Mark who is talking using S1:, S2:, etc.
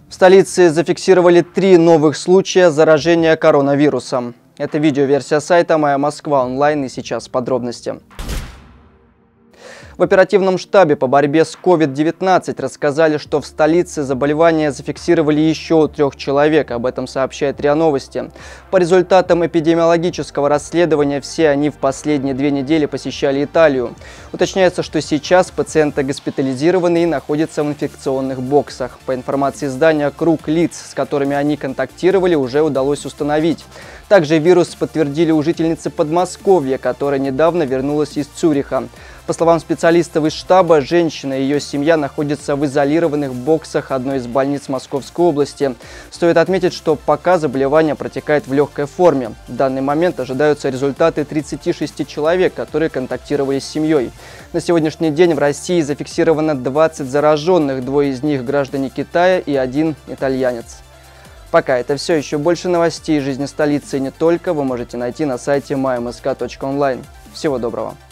S1: В столице зафиксировали 3 новых случая заражения коронавирусом. Это видеоверсия сайта «Моя Москва онлайн», и сейчас подробности. В оперативном штабе по борьбе с COVID-19 рассказали, что в столице заболевание зафиксировали еще у 3 человек. Об этом сообщает РИА Новости. По результатам эпидемиологического расследования все они в последние 2 недели посещали Италию. Уточняется, что сейчас пациенты госпитализированы и находятся в инфекционных боксах. По информации издания, круг лиц, с которыми они контактировали, уже удалось установить. Также вирус подтвердили у жительницы Подмосковья, которая недавно вернулась из Цюриха. По словам специалистов из штаба, женщина и ее семья находятся в изолированных боксах одной из больниц Московской области. Стоит отметить, что пока заболевание протекает в легкой форме. В данный момент ожидаются результаты 36 человек, которые контактировали с семьей. На сегодняшний день в России зафиксировано 20 зараженных, 2 из них граждане Китая и 1 итальянец. Пока это все. Еще больше новостей из жизни столицы и не только вы можете найти на сайте mymsk.online. Всего доброго.